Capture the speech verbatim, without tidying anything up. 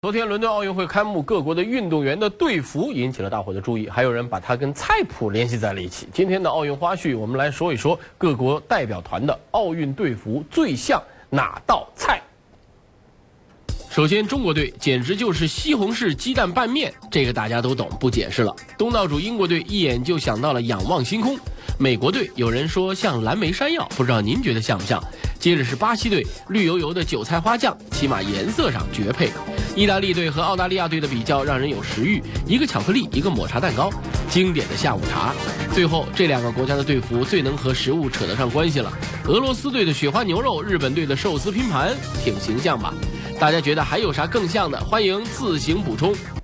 昨天伦敦奥运会开幕，各国的运动员的队服引起了大伙的注意，还有人把它跟菜谱联系在了一起。今天的奥运花絮，我们来说一说各国代表团的奥运队服最像哪道菜。首先，中国队简直就是西红柿鸡蛋拌面，这个大家都懂，不解释了。东道主英国队一眼就想到了仰望星空，美国队有人说像蓝莓山药，不知道您觉得像不像？接着是巴西队，绿油油的韭菜花酱，起码颜色上绝配。意大利队和澳大利亚队的比较让人有食欲，一个巧克力，一个抹茶蛋糕，经典的下午茶。最后这两个国家的队服最能和食物扯得上关系了，俄罗斯队的雪花牛肉，日本队的寿司拼盘，挺形象吧？大家觉得还有啥更像的？欢迎自行补充。